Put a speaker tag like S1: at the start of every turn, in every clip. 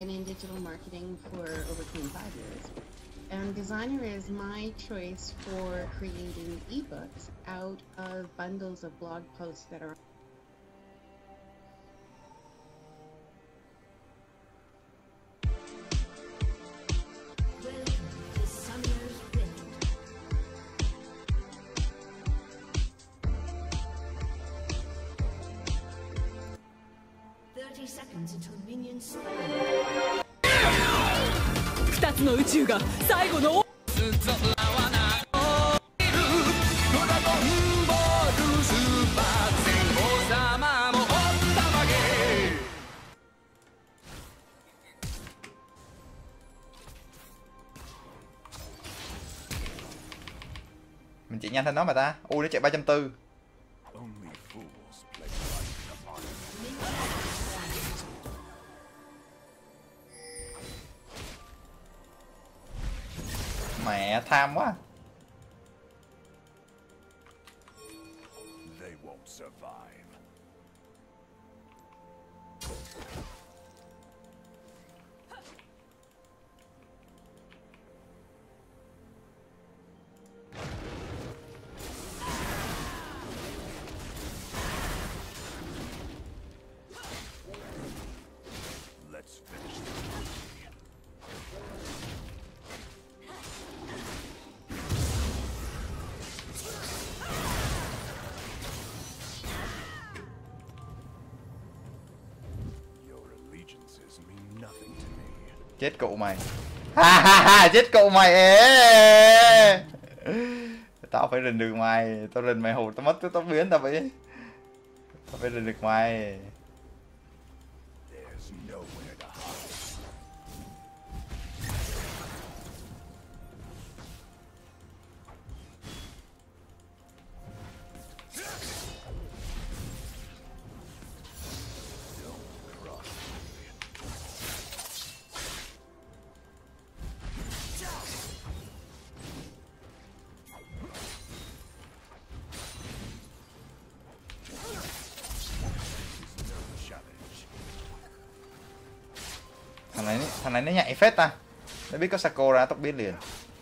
S1: been in digital marketing for over 25 years. And Designer is my choice for creating ebooks out of bundles of blog posts that are
S2: seconds until minions spawn.
S3: 2つの宇宙が最後の
S4: mình chạy nhanh hơn nó mà ta. Ui nó chạy 340. Mẹ tham quá. Chết cụ mày. Ha ha ha, chết cụ mày. Ê. Tao phải rình được mày, tao rình mày hụt tao mất tao biến tao phải. Tao phải rình được mày. Thằng này nó nhạy phết ta. Nó biết có Sakura tóc biết liền.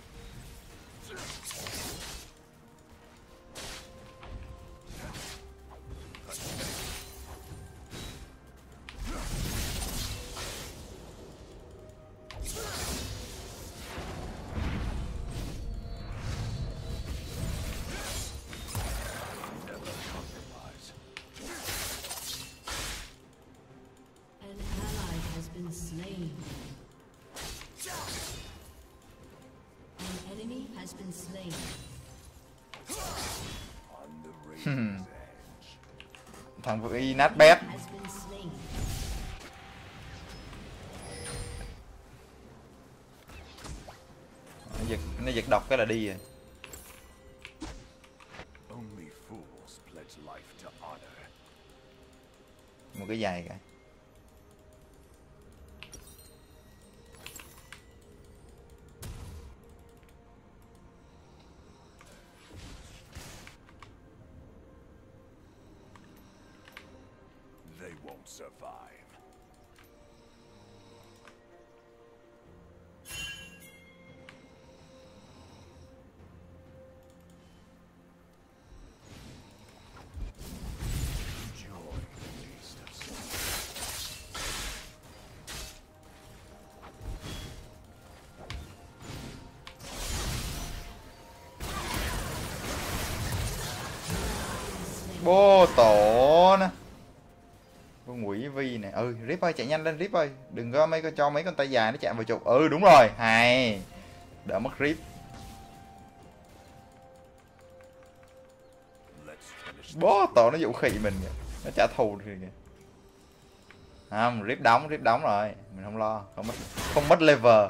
S4: Thằng vừa y nát bét. Nó giật độc cái là đi rồi. Một cái giày kìa.
S5: Survive.
S4: Bô tổ nè. Quỷ vi này. Rip ơi chạy nhanh lên Rip ơi. Đừng có cho mấy con tay dài nó chạm vào trụ. Đúng rồi. Hay. Đỡ mất Rip. Bố tổ nó dụ khị mình kìa. Nó trả thù kìa. Không, Rip đóng rồi. Mình không lo. Không mất level.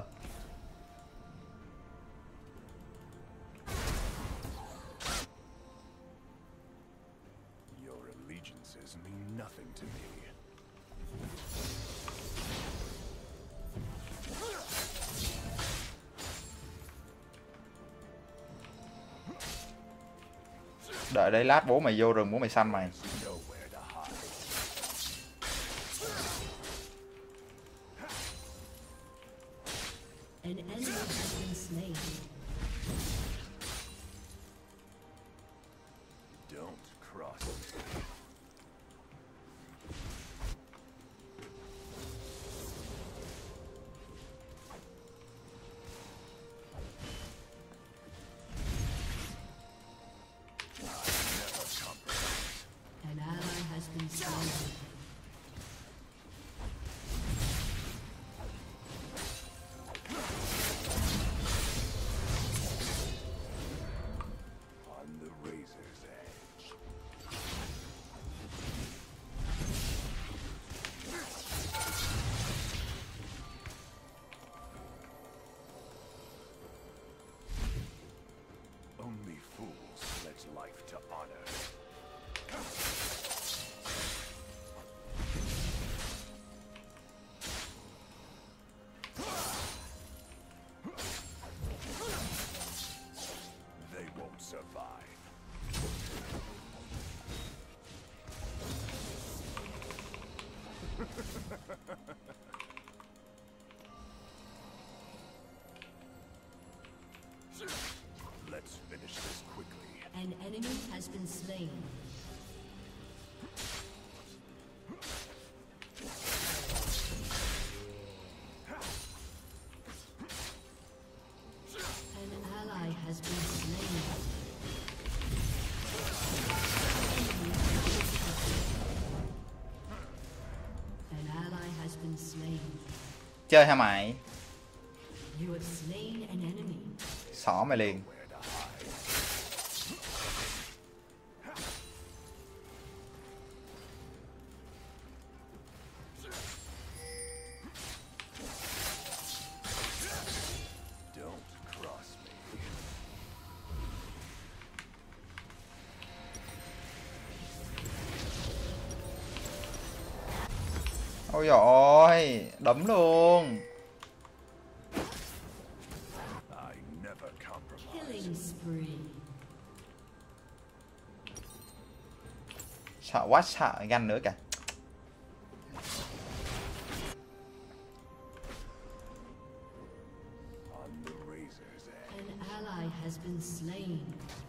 S4: Đợi đấy lát bố mày vô rừng bố mày săn mày.
S2: An enemy has been slain.
S5: Don't cross me.
S2: An ally has been slain.
S5: On the razor's edge. Only fools pledge life to honor. They won't survive. Let's finish this quickly.
S2: An enemy has been slain. An ally has been slain. An ally has been slain.
S4: Chơi hả mày?
S2: You have slain an enemy.
S4: Xỏ mày liền.
S5: Where to hide? Don't cross me.
S4: Ôi dồi ôi, đấm luôn.
S5: I never compromise.
S2: Killing spree.
S4: Sợ quá, sợ ganh nữa kìa.
S5: On the razor's edge.
S2: An ally has been slain.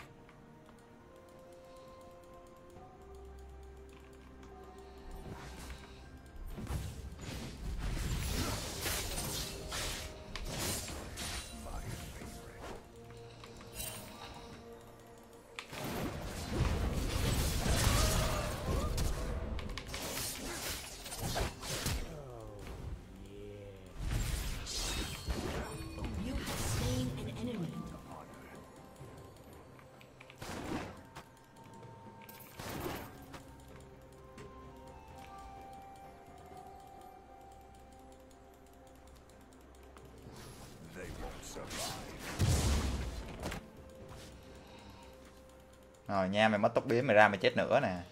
S5: My favorite.
S2: You have slain an enemy.
S5: They won't survive.
S4: Rồi nha, mày mất tốc biến mày ra mày chết nữa nè.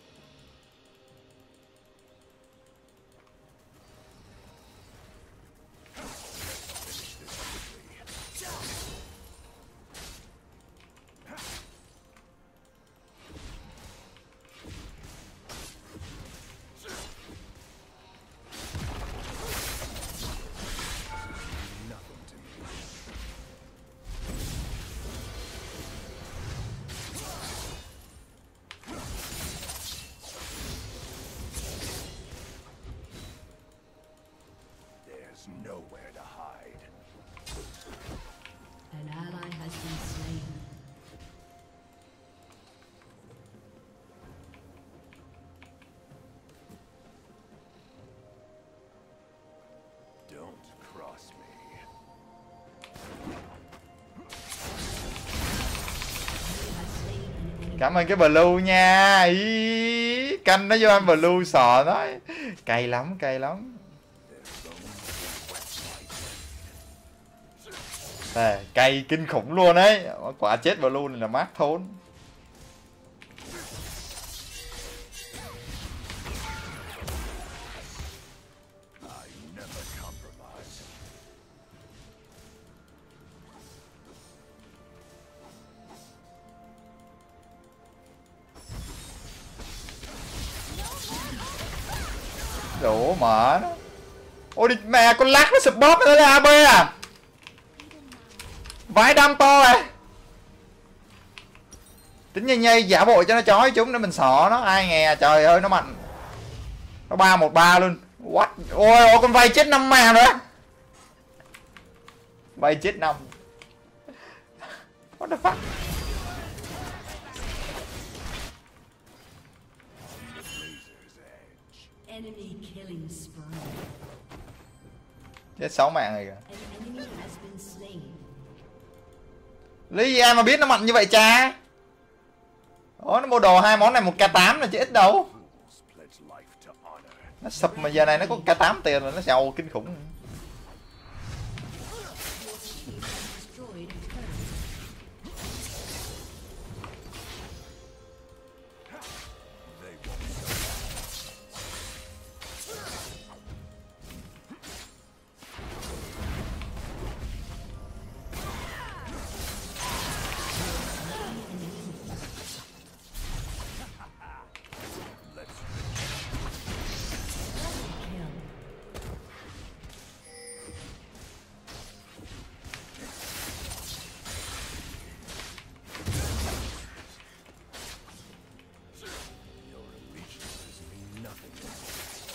S5: Nothing to me. There's nowhere to hide.
S2: An ally has been slain.
S5: Don't cross me.
S2: You have slain an enemy.
S4: Cảm ơn cái blue nha. Ý, canh nó vô anh blue sò nói. Cay lắm, cay lắm. Đây, cay kinh khủng luôn đấy. Quả chết blue này là mát thốn.
S5: I never compromise.
S4: Đổ mở nó. Ôi đi mẹ con lắc nó sụp bóp nó là AB à. Vãi đam to này. Tính nhây giả bộ cho nó chói chúng để mình sợ nó. Ai nghe trời ơi nó mạnh. Nó 3-1-3 luôn. What? Ôi con vay chết 5 mà nữa. Vay chết 5. What the fuck?
S2: Enemy killing spree.
S4: Chết 6 mạng rồi kìa.
S2: An enemy has been slain.
S4: Lý gì ai mà biết nó mạnh như vậy cha. Nó mua đồ 2 món này 1k8 là chứ ít đâu.
S5: Fools pledge life to honor.
S4: Nó sụp mà giờ này nó có k8 tiền rồi, nó giàu kinh khủng.
S2: Destroyed a turret.
S5: They won't
S2: Kill.
S5: Your allegiances mean nothing to me.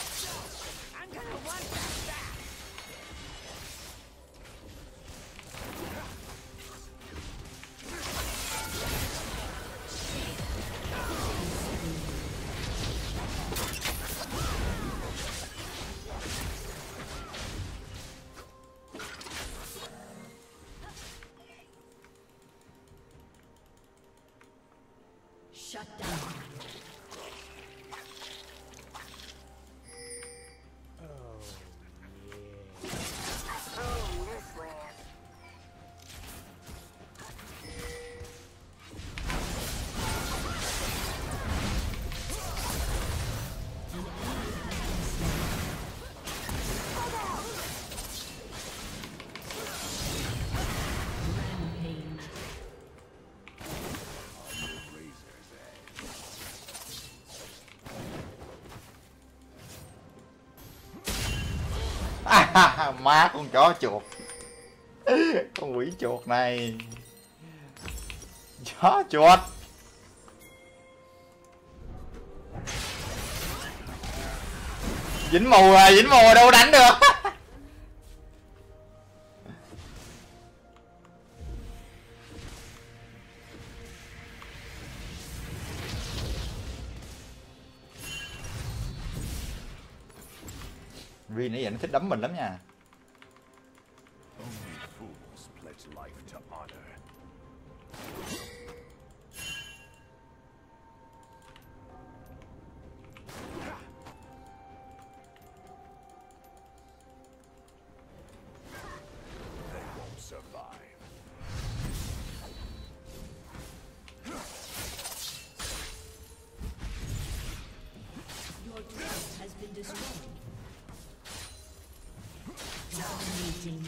S2: Shut down. Rampage.
S5: Razor's edge.
S4: Má con chó chuột. Con quỷ chuột này. Chó chuột. Dính mù rồi, dính mù rồi đâu đánh được. Vì nãy giờ nó thích đấm mình lắm nha.
S5: Only fools pledge life to honor. They won't survive.
S2: Your turret has been destroyed. Dominating.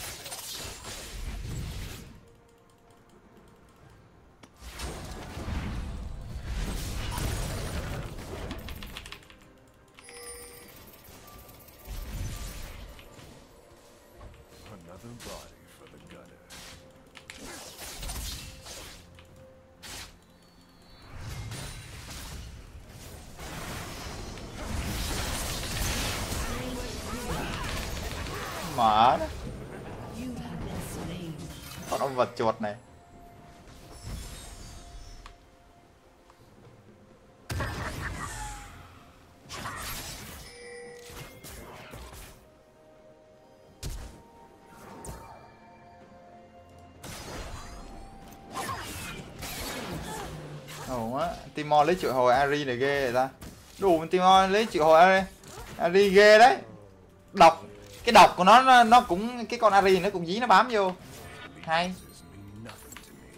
S5: Another body for the gunner.
S4: Mở đó.
S2: You have been slain.
S4: Con ông vật chuột này. Ồ á, Timor lấy triệu hồi Ari này ghê rồi ta. Đủ Timor lấy triệu hồi Ari ghê đấy. Độc, cái độc của nó cũng, cái con Ari nó cũng dí nó bám vô. Hay.
S5: Allegiances mean nothing to me.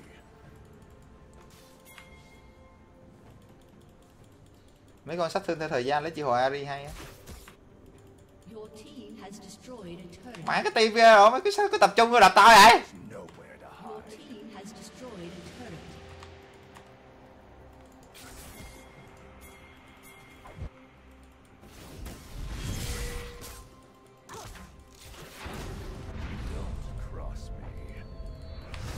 S4: Mấy con sát thương theo thời gian lấy triệu hồi Ari hay á.
S2: Your team has destroyed a turret.
S4: Mãi cái TV rồi, mấy cái sao cứ tập trung vô đập tao vậy?
S5: Nowhere to
S2: Your
S5: hide.
S2: team has destroyed a turret.
S5: Don't cross me.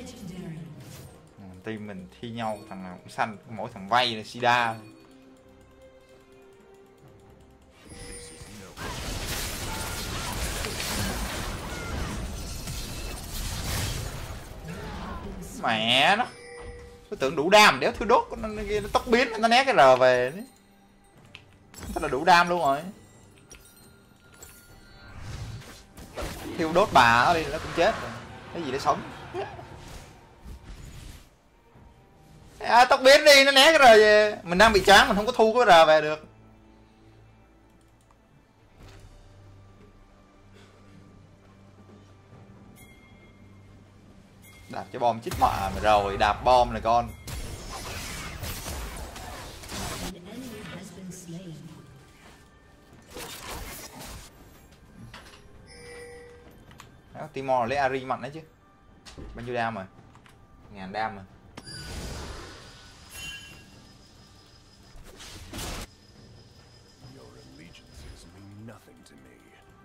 S2: Legendary.
S4: Team mình thi nhau, thằng nào cũng xanh, mỗi thằng vay là Sida. Mẹ nó, tôi tưởng đủ đam đéo thứ đốt nó tốc biến nó né cái R về, thật là đủ đam luôn rồi. Thiêu đốt bà nó đi nó cũng chết rồi, cái gì để sống. Tốc biến đi, nó né cái R về, mình đang bị choáng, mình không có thu cái R về được. Đạp cái bom chích mạ mà rồi, đạp bom này con.
S2: An enemy has been slain.
S4: Đó, Timor lấy Ari mạnh đấy chứ. Bao nhiêu đam rồi? 1000 đam rồi.
S5: Your allegiances mean nothing to me.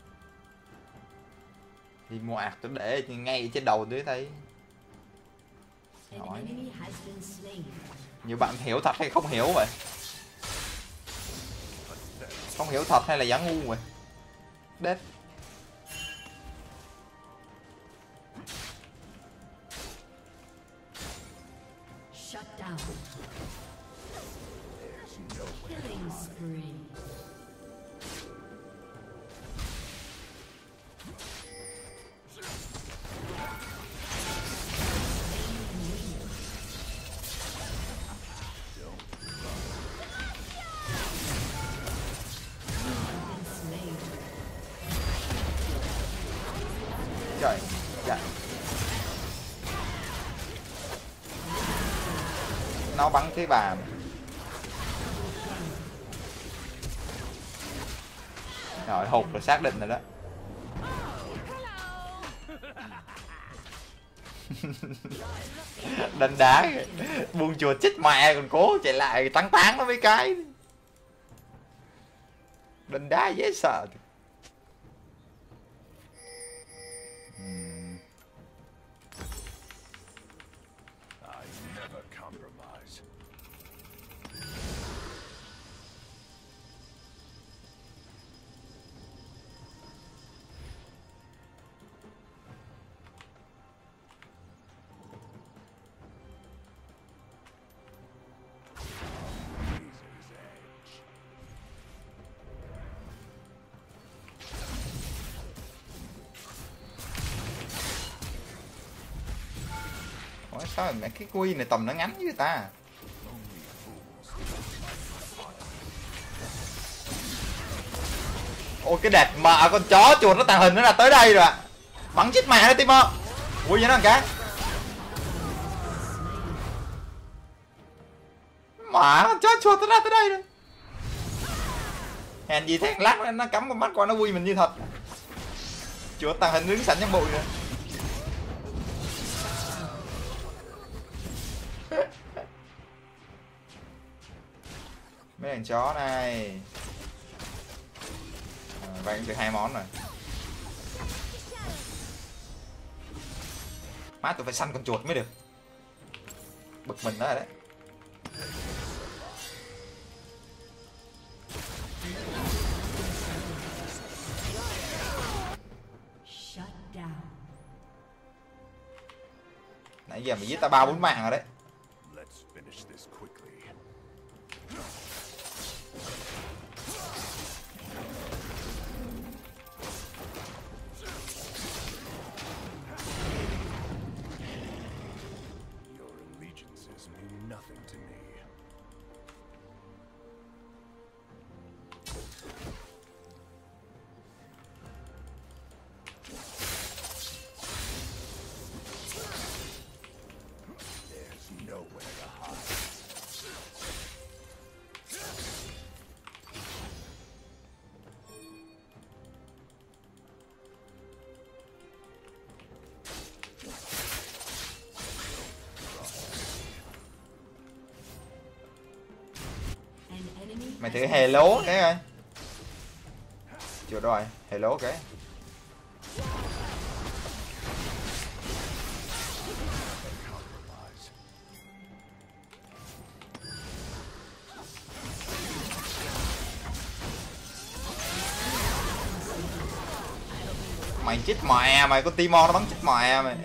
S4: Đi mua ạc tôi để ngay trên đầu dưới thấy.
S2: An
S4: Nói.
S2: enemy has been slain.
S4: Nhiều bạn hiểu thật hay không hiểu vậy? Không hiểu thật hay là giả ngu vậy? Đết.
S2: Shut down. Killing spree.
S4: Trời, dạ. Nó bắn cái bàn. Rồi hụt rồi, xác định rồi đó. Đánh đá buông chuột chích mẹ còn cố chạy lại tán tán nó mấy cái. Đánh đá dễ sợ.
S5: I never compromise. Razor's edge.
S4: Ủa, sao mẹ cái quy này tầm nó ngắn với ta. Ôi cái đẹp mà con chó chuột nó tàng hình nó là tới đây rồi ạ. Bắn chết mẹ nó Timo. Ui vậy nó cái. Mà con chó chuột nó ra tới đây rồi. Hèn gì thế lát nó cắm con mắt qua nó vui mình như thật. Chuột tàng hình đứng sẵn trong bụi rồi. Mấy thằng chó này. Vậy được 2 món rồi. Má tôi phải săn con chuột mới được. Bực mình đó rồi đấy.
S2: Shut down.
S4: Nãy giờ mày giết ta 3-4 mạng rồi đấy.
S5: Let's finish this quickly. Your allegiances mean nothing to me. There's nowhere to hide.
S2: An enemy
S4: Mày
S2: has
S4: thử
S2: been
S4: hề lố
S2: slain.
S4: cái coi. Chưa rồi, hề lố cái. Mày chết mẹ mày, con Timo nó bắn chết mẹ mày.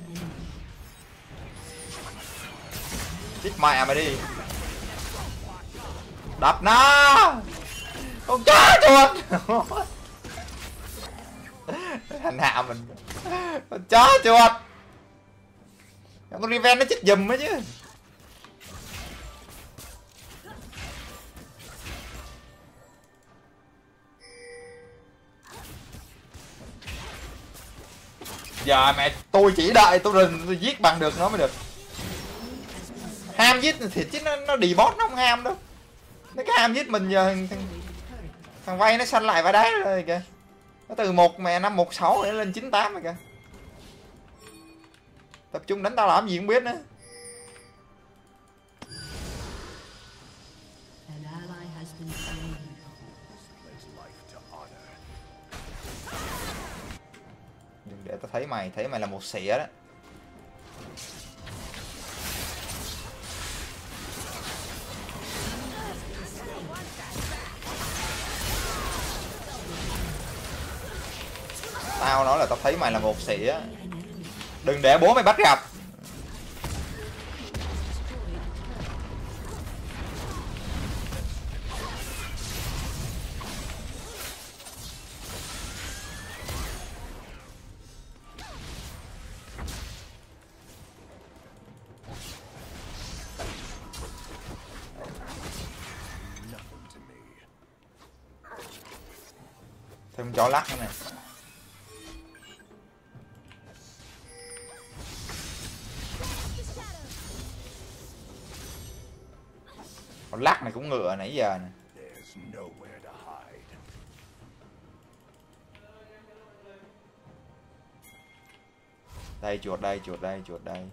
S4: Chết mẹ mày đi. Đập nó. Con chó chuột. Hành hạ mình. Con chó chuột. Con Riven nó chết giùm ấy chứ. Giờ mẹ tôi chỉ đợi tôi rình tôi giết bằng được nó mới được. Ham giết thì chứ nó đi boss nó không ham đâu. Nó cái ham giết mình giờ thằng vay nó xanh lại vài đá rồi kìa. Nó từ 516 để lên 98 rồi kìa. Tập trung đánh tao làm gì không biết nữa.
S2: An ally has been slain.
S4: Đừng để tao thấy mày là một xỉa đó. Tao nói là tao thấy mày là một xỉa. Đừng để bố mày bắt gặp. Thêm chó lắc nữa này. Con lắc này cũng ngựa nãy giờ nè. Đây chuột đây, chuột đây, chuột đây.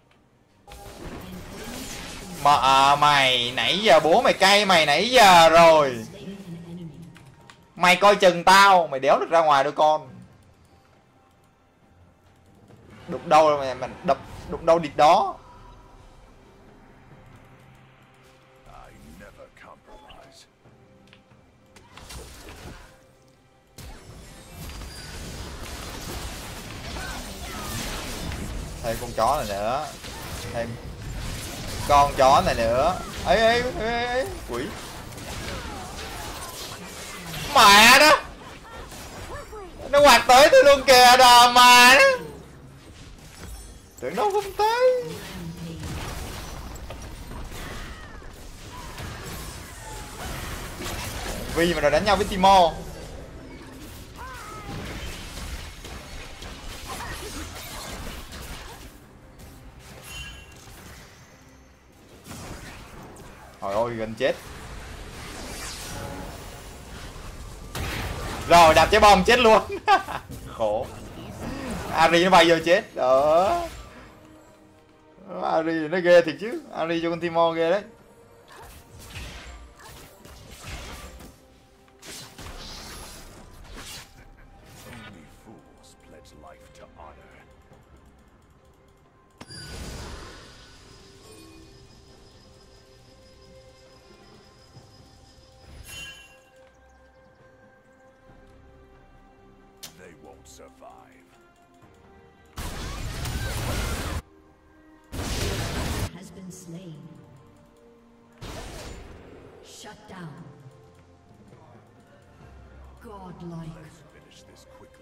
S4: Mà mày nãy giờ bố mày cay mày nãy giờ rồi. Mày coi chừng tao, mày đéo được ra ngoài đôi con. Đụng đâu mày đập, đụng đâu địt đó. Thêm con chó này nữa. Thêm con chó này nữa. Ấy quỷ. Mẹ đó. Nó quạt tới tôi luôn kìa đò mà đó. Tưởng đâu không tới. Vì mà đòi đánh nhau với Timo. Trời ơi gần chết. Rồi đạp trái bom chết luôn. Khổ. Ari nó bay vô chết. Đó. Ari nó ghê thiệt chứ. Ari cho con Timo ghê đấy.
S2: Has been slain. Shut down. Godlike.
S5: Let's finish this quickly.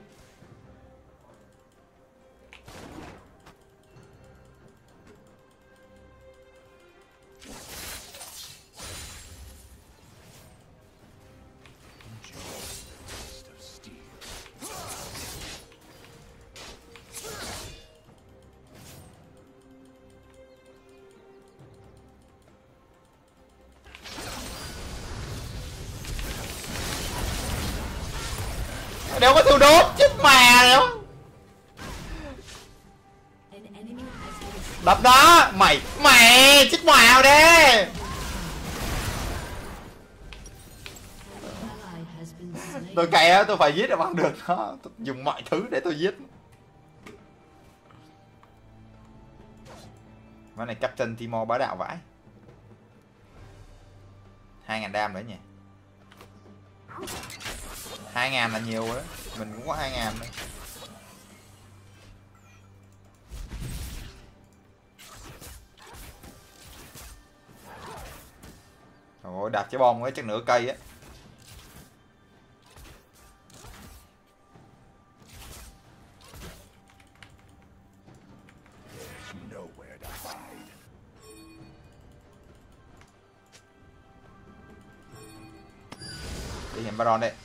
S4: Đéo có thiêu đốt chết mà đâu. Đập đó mày chết mèo đi. Tôi cày á, tôi phải giết được bằng được nó. Tôi dùng mọi thứ để tôi giết. Cái này Captain Timo bá đạo vãi. 2.000 đam nữa nhỉ. 2.000 là nhiều đó. Mình cũng có 2.000 đấy. Trời đạp trái bom ấy chắc nửa cây á.
S5: There's nowhere to hide.
S4: Đi hiểm Baron đây.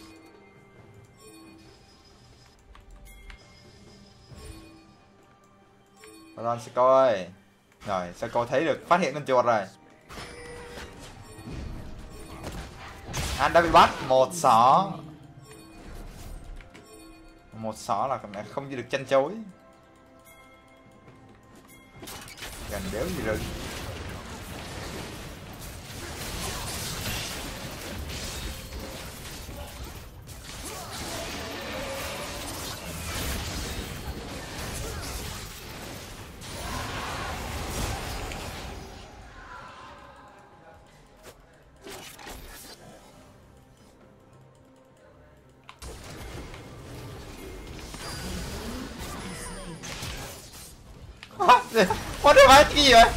S4: Baron sẽ coi. Rồi, sẽ coi thấy được phát hiện con chuột rồi. Anh đã bị bắt một xỏ. Một xỏ là không được tranh chối. Gần đéo gì rừng. What the fuck, cái gì vậy?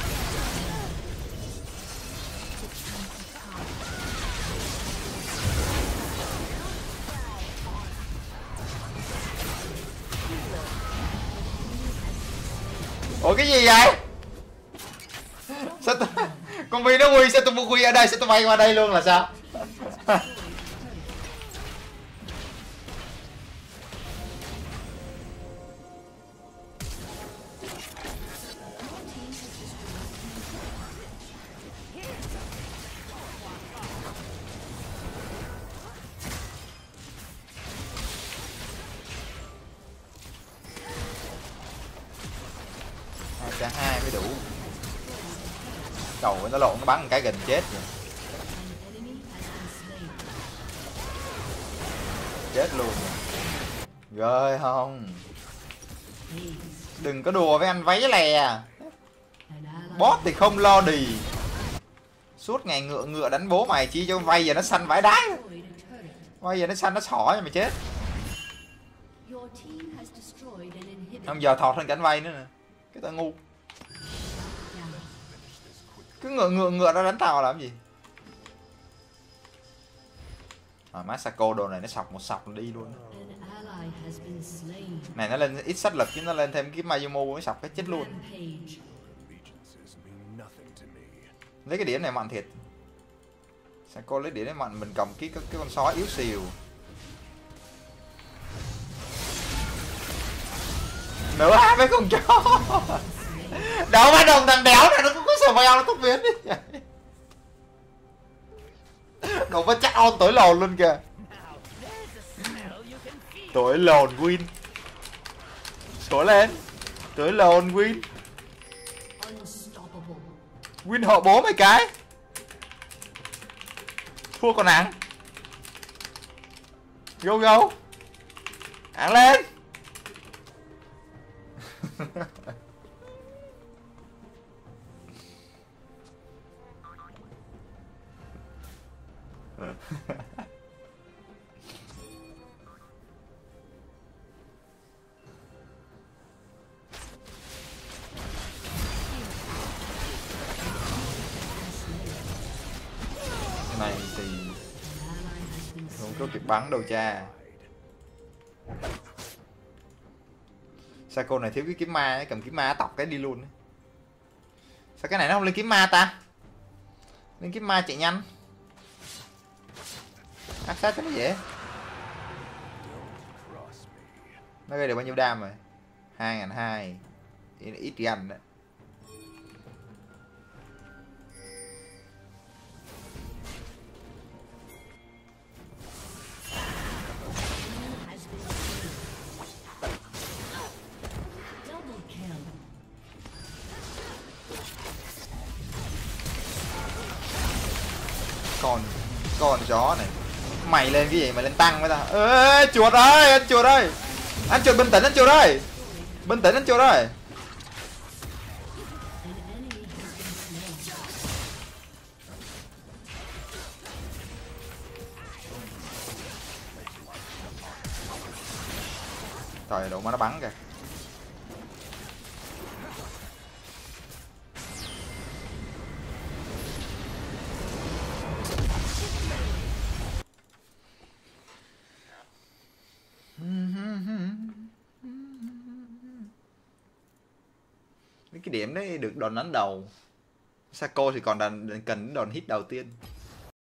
S4: Ủa cái gì vậy? Sao tôi... con Vi nó quy, sao tôi quy ở đây, sao tôi bay qua đây luôn là sao? Cả hai mới đủ. Đầu nó lộn nó bắn một cái gần chết rồi. Chết luôn rồi không. Đừng có đùa với anh váy lè. Boss thì không lo đì. Suốt ngày ngựa đánh bố mày chi cho vay giờ nó xanh vãi đái. Vay giờ nó xanh nó xỏ cho mày chết. Không giờ thọt hơn cảnh vay nữa nè. Cái tao ngu. Cứ ngựa ra đánh tao làm gì. Masako đồ này nó sọc một sọc nó đi luôn. Này nó lên ít sát lực chứ nó lên thêm cái Mayumu nó sọc cái chết luôn. Lấy cái điểm này mạnh thiệt. Masako lấy điểm này mạnh, mình cầm cái con sói yếu xìu. Nữa mấy con chó. Đâu mà đồng thằng đéo này nó cũng có sờ veo nó tốc biến đi. Đâu mà chắc on tối lồn luôn kìa. Tối lồn win. Số lên. Tối lồn win. Win họ bố mày cái. Thua còn ăn. Go go. Ăn lên. Cái này thì không có kịp bắn đâu cha. Sao cô này thiếu cái kiếm ma ấy, cầm kiếm ma tọc cái đi luôn. Sao cái này nó không lên kiếm ma ta? Lên kiếm ma chạy nhanh. Áp sát cho nó dễ. Nó gây được bao nhiêu đam rồi? 2.200. Ít gần đấy. Con chó này. Mày lên cái gì mày lên tăng với tao. Ê chuột ơi, anh chuột ơi. Anh chuột bình tĩnh anh chuột ơi. Bình tĩnh anh chuột ơi. Trời độ mà nó bắn kìa. cái điểm đấy được đòn đánh đầu. Sako thì còn cần đòn hit đầu tiên.